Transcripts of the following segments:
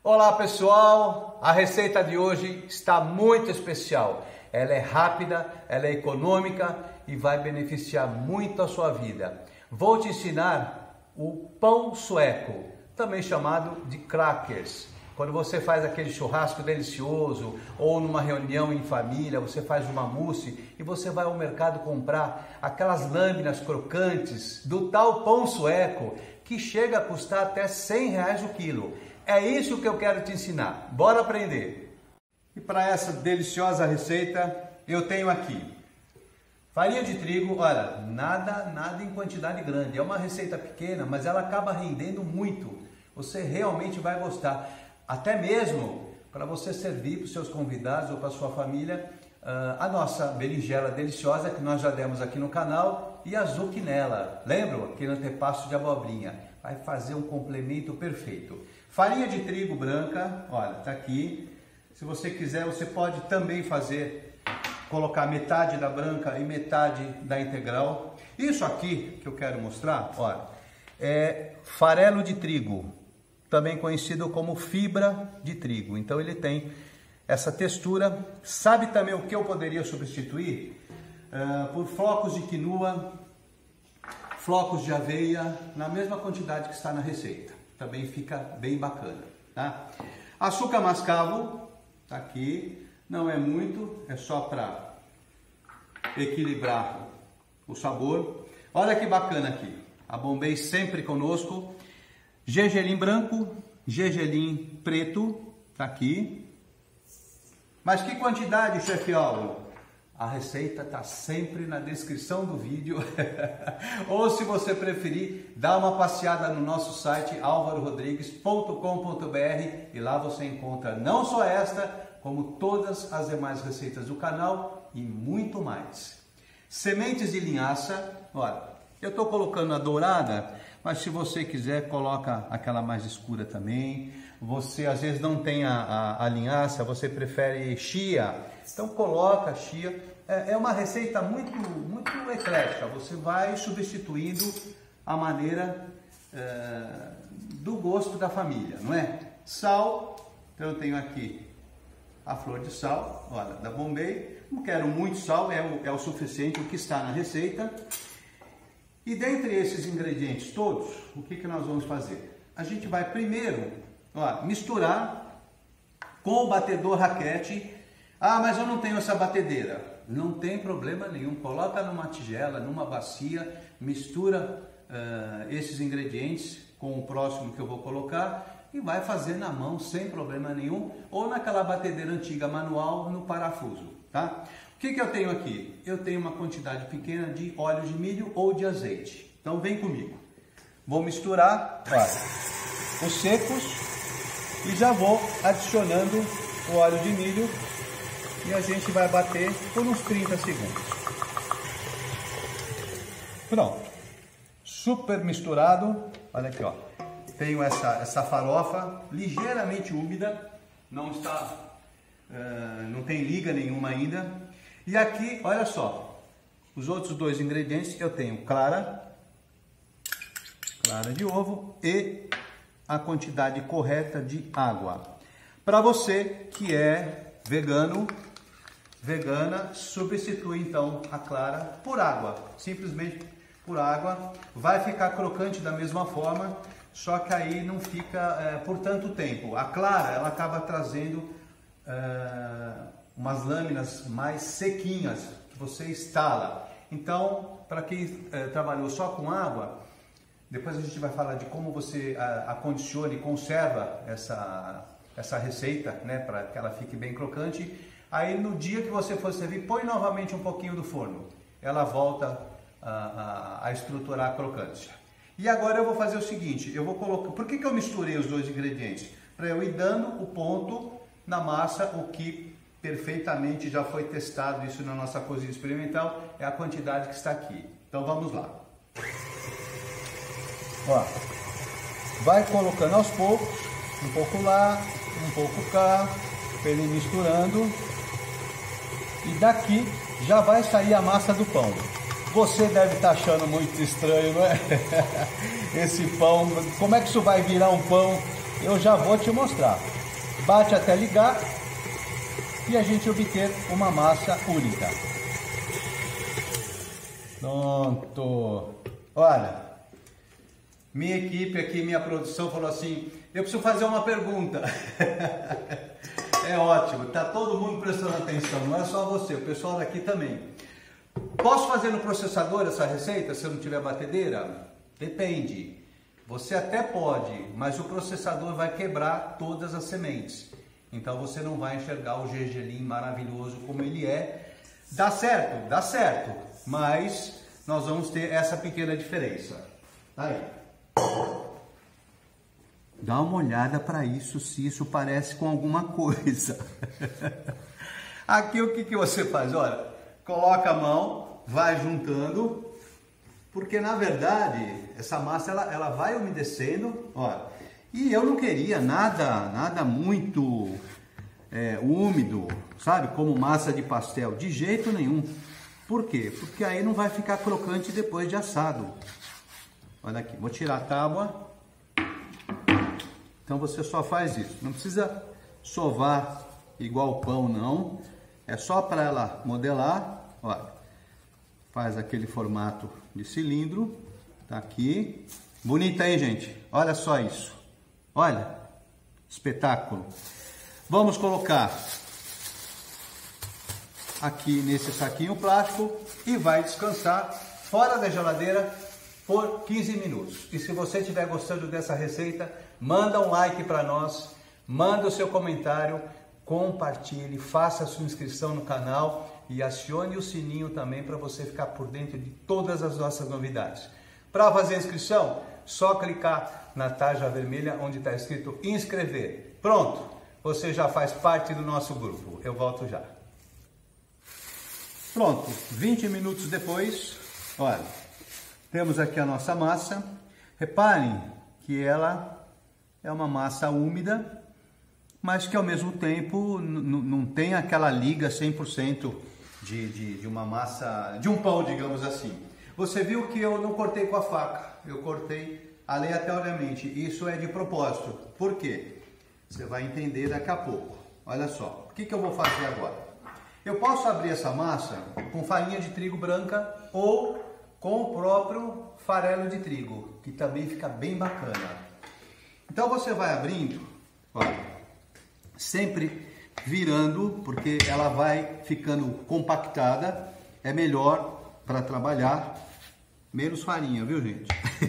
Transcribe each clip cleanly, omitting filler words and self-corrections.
Olá pessoal, a receita de hoje está muito especial. Ela é rápida, ela é econômica e vai beneficiar muito a sua vida. Vou te ensinar o pão sueco, também chamado de crackers. Quando você faz aquele churrasco delicioso ou numa reunião em família, você faz uma mousse e você vai ao mercado comprar aquelas lâminas crocantes do tal pão sueco que chega a custar até R$100 o quilo. É isso que eu quero te ensinar. Bora aprender! E para essa deliciosa receita eu tenho aqui farinha de trigo, olha, nada em quantidade grande. É uma receita pequena, mas ela acaba rendendo muito. Você realmente vai gostar. Até mesmo para você servir para os seus convidados ou para a sua família a nossa berinjela deliciosa que nós já demos aqui no canal e a zucchinella. Lembram? Aquele antepasto de abobrinha. Vai fazer um complemento perfeito. Farinha de trigo branca, olha, tá aqui. Se você quiser, você pode também colocar metade da branca e metade da integral. Isso aqui que eu quero mostrar, olha, é farelo de trigo, também conhecido como fibra de trigo. Então ele tem essa textura. Sabe também o que eu poderia substituir? Por flocos de quinoa, flocos de aveia, na mesma quantidade que está na receita. Também fica bem bacana, tá? Açúcar mascavo, tá aqui, não é muito, é só para equilibrar o sabor. Olha que bacana aqui, a Bombay sempre conosco. Gergelim branco, gergelim preto, tá aqui. Mas que quantidade, chefe Álvaro? A receita está sempre na descrição do vídeo. Ou se você preferir, dá uma passeada no nosso site alvarorodrigues.com.br e lá você encontra não só esta, como todas as demais receitas do canal e muito mais. Sementes de linhaça, olha, eu estou colocando a dourada, mas se você quiser, coloca aquela mais escura também. Você às vezes não tem a linhaça, você prefere chia, então coloca a chia. É uma receita muito eclética, você vai substituindo a maneira do gosto da família, não é? Sal, então eu tenho aqui a flor de sal, olha, da Bombay. Não quero muito sal, é o suficiente o que está na receita. E dentre esses ingredientes todos, o que nós vamos fazer? A gente vai primeiro misturar com o batedor raquete. Ah, mas eu não tenho essa batedeira. Não tem problema nenhum. Coloca numa tigela, numa bacia, mistura esses ingredientes com o próximo que eu vou colocar e vai fazer na mão sem problema nenhum ou naquela batedeira antiga manual no parafuso, tá? O que eu tenho aqui? Eu tenho uma quantidade pequena de óleo de milho ou de azeite. Então vem comigo. Vou misturar os secos e já vou adicionando o óleo de milho e a gente vai bater por uns 30 segundos. Pronto. Super misturado. Olha aqui, ó. Tenho essa farofa ligeiramente úmida. Não está, não tem liga nenhuma ainda. E aqui, olha só, os outros dois ingredientes eu tenho clara de ovo e a quantidade correta de água. Para você que é vegana, substitui então a clara por água, simplesmente por água. Vai ficar crocante da mesma forma, só que aí não fica por tanto tempo. A clara, ela acaba trazendo umas lâminas mais sequinhas que você estala. Então, para quem trabalhou só com água, depois a gente vai falar de como você acondiciona e conserva essa receita, né, para que ela fique bem crocante. Aí no dia que você for servir, põe novamente um pouquinho do forno. Ela volta a estruturar a crocância. E agora eu vou fazer o seguinte, eu vou colocar... Por que eu misturei os dois ingredientes? Para eu ir dando o ponto na massa, o que perfeitamente já foi testado isso na nossa cozinha experimental, é a quantidade que está aqui. Então vamos lá. Ó, vai colocando aos poucos, um pouco lá, um pouco cá, para ele misturando. E daqui já vai sair a massa do pão. Você deve estar achando muito estranho, não é? Esse pão, como é que isso vai virar um pão eu já vou te mostrar. Bate até ligar e a gente obter uma massa única. Pronto. Olha, minha equipe aqui, minha produção falou assim, eu preciso fazer uma pergunta. É ótimo, tá todo mundo prestando atenção, não é só você, o pessoal daqui também. Posso fazer no processador essa receita se eu não tiver batedeira? Depende. Você até pode, mas o processador vai quebrar todas as sementes. Então você não vai enxergar o gergelim maravilhoso como ele é. Dá certo, mas nós vamos ter essa pequena diferença. Aí. Dá uma olhada para isso, se isso parece com alguma coisa. Aqui o que você faz? Olha, coloca a mão, vai juntando, porque na verdade essa massa ela vai umedecendo, olha. E eu não queria nada muito úmido, sabe? Como massa de pastel, de jeito nenhum. Por quê? Porque aí não vai ficar crocante depois de assado. Olha aqui, vou tirar a tábua. Então você só faz isso. Não precisa sovar igual pão, não. É só para ela modelar. Olha, faz aquele formato de cilindro. Tá aqui. Bonita, hein, gente? Olha só isso. Olha, espetáculo. Vamos colocar aqui nesse saquinho plástico e vai descansar fora da geladeira por 15 minutos. E se você estiver gostando dessa receita, manda um like para nós, manda o seu comentário, compartilhe, faça a sua inscrição no canal e acione o sininho também para você ficar por dentro de todas as nossas novidades. Para fazer a inscrição, só clicar na tarja vermelha onde está escrito inscrever. Pronto, você já faz parte do nosso grupo. Eu volto já. Pronto, 20 minutos depois, olha, temos aqui a nossa massa. Reparem que ela é uma massa úmida, mas que ao mesmo tempo não tem aquela liga 100% de uma massa, de um pão, digamos assim. Você viu que eu não cortei com a faca, eu cortei aleatoriamente. Isso é de propósito. Por quê? Você vai entender daqui a pouco. Olha só, o que eu vou fazer agora? Eu posso abrir essa massa com farinha de trigo branca ou com o próprio farelo de trigo, que também fica bem bacana. Então você vai abrindo, olha, sempre virando, porque ela vai ficando compactada, é melhor para trabalhar, menos farinha, viu, gente?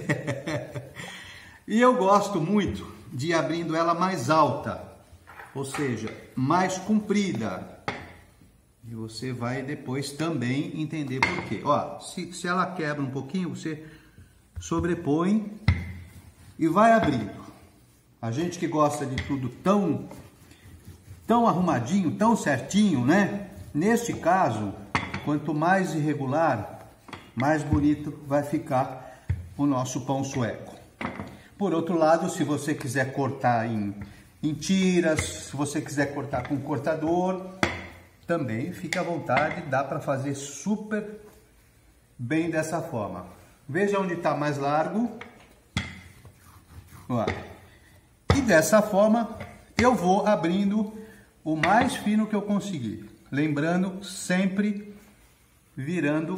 E eu gosto muito de ir abrindo ela mais alta, ou seja, mais comprida. E você vai depois também entender por quê. Ó, se ela quebra um pouquinho, você sobrepõe e vai abrindo. A gente que gosta de tudo tão arrumadinho, tão certinho, né? Neste caso, quanto mais irregular, mais bonito vai ficar o nosso pão sueco. Por outro lado, se você quiser cortar em tiras, se você quiser cortar com cortador, também fique à vontade, dá para fazer super bem dessa forma. Veja onde está mais largo. Ó. E dessa forma eu vou abrindo o mais fino que eu conseguir. Lembrando, sempre virando.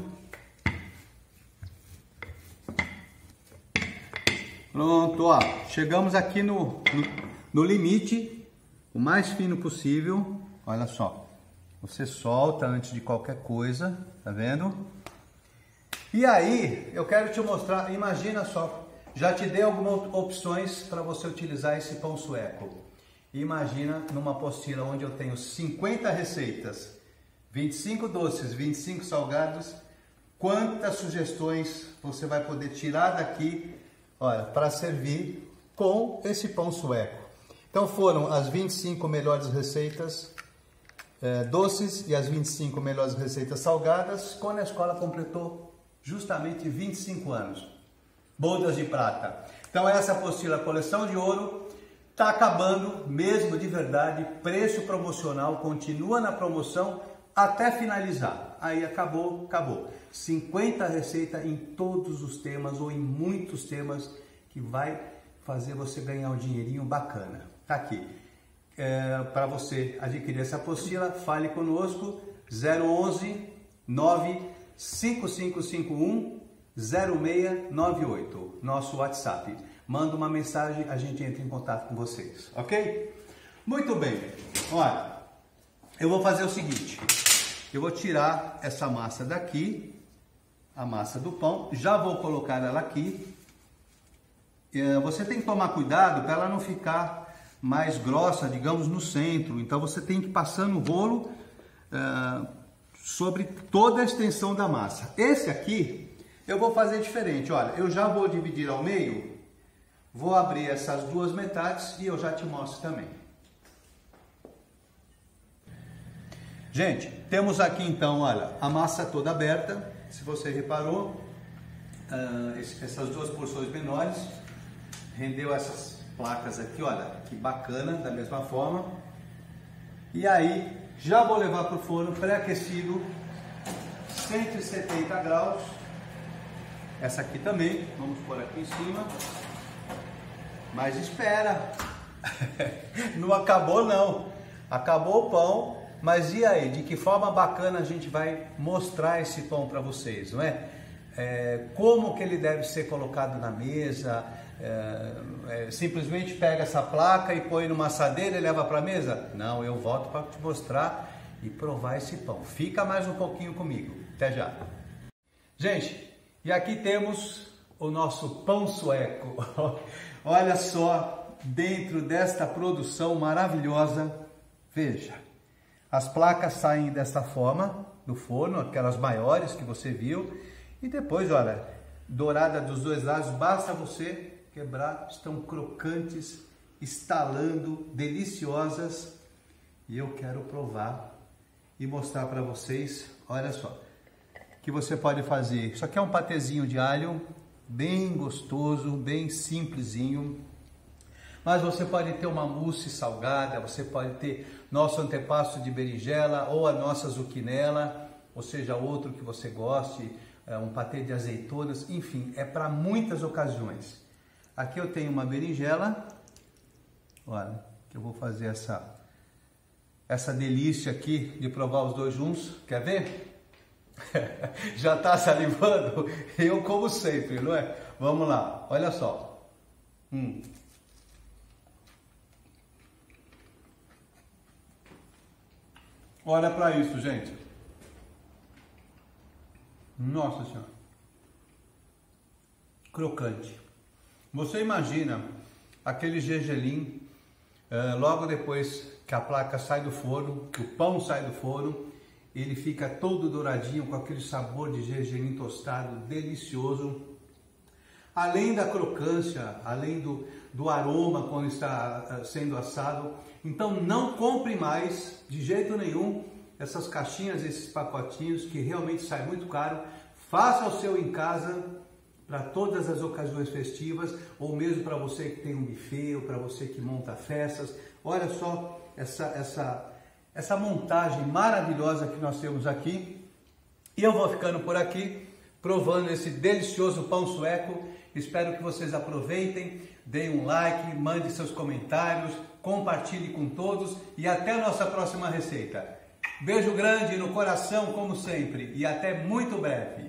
Pronto, ó. Chegamos aqui no limite, o mais fino possível. Olha só. Você solta antes de qualquer coisa, tá vendo? E aí, eu quero te mostrar, imagina só, já te dei algumas opções para você utilizar esse pão sueco. Imagina numa apostila onde eu tenho 50 receitas, 25 doces, 25 salgados, quantas sugestões você vai poder tirar daqui, olha, para servir com esse pão sueco. Então foram as 25 melhores receitas doces e as 25 melhores receitas salgadas, quando a escola completou justamente 25 anos. Bodas de prata. Então essa apostila Coleção de Ouro está acabando mesmo de verdade, preço promocional, continua na promoção até finalizar. Aí acabou. 50 receitas em todos os temas ou em muitos temas que vai fazer você ganhar um dinheirinho bacana. Tá aqui. Para você adquirir essa apostila, fale conosco 011 95551 0698, nosso WhatsApp. Manda uma mensagem, a gente entra em contato com vocês, ok? Muito bem, olha, eu vou fazer o seguinte, eu vou tirar essa massa daqui, a massa do pão, já vou colocar ela aqui. Você tem que tomar cuidado para ela não ficar mais grossa, digamos, no centro, então você tem que ir passando o rolo sobre toda a extensão da massa. Esse aqui eu vou fazer diferente, olha, eu já vou dividir ao meio, vou abrir essas duas metades e eu já te mostro também. Gente, temos aqui então, olha, a massa toda aberta, se você reparou, essas duas porções menores, rendeu essas placas aqui, olha, que bacana, da mesma forma. E aí, já vou levar para o forno pré-aquecido, 170 graus. Essa aqui também, vamos pôr aqui em cima. Mas espera, não acabou não, acabou o pão, mas e aí, de que forma bacana a gente vai mostrar esse pão para vocês, não é? Como que ele deve ser colocado na mesa, simplesmente pega essa placa e põe numa assadeira e leva para a mesa? Não, eu volto para te mostrar e provar esse pão. Fica mais um pouquinho comigo, até já. Gente, e aqui temos o nosso pão sueco. Olha só, dentro desta produção maravilhosa, veja, as placas saem dessa forma do forno, aquelas maiores que você viu, e depois, olha, dourada dos dois lados, basta você quebrar, estão crocantes, estalando, deliciosas, e eu quero provar e mostrar para vocês, olha só, que você pode fazer. Isso aqui é um patezinho de alho, bem gostoso, bem simplesinho, mas você pode ter uma mousse salgada, você pode ter nosso antepasto de berinjela ou a nossa zuchinela, ou seja, outro que você goste, um patê de azeitonas, enfim, é para muitas ocasiões. Aqui eu tenho uma berinjela, olha, que eu vou fazer essa delícia aqui de provar os dois juntos, quer ver? Já está salivando? Eu como sempre, não é? Vamos lá, olha só. Olha para isso, gente. Nossa Senhora. Crocante. Você imagina aquele gergelim, logo depois que a placa sai do forno, que o pão sai do forno, ele fica todo douradinho com aquele sabor de gergelim tostado, delicioso. Além da crocância, além do aroma quando está sendo assado. Então não compre mais, de jeito nenhum, essas caixinhas, esses pacotinhos que realmente sai muito caro. Faça o seu em casa para todas as ocasiões festivas, ou mesmo para você que tem um buffet, ou para você que monta festas. Olha só essa montagem maravilhosa que nós temos aqui. E eu vou ficando por aqui, provando esse delicioso pão sueco. Espero que vocês aproveitem, deem um like, mande seus comentários, compartilhe com todos e até a nossa próxima receita. Beijo grande no coração, como sempre, e até muito breve.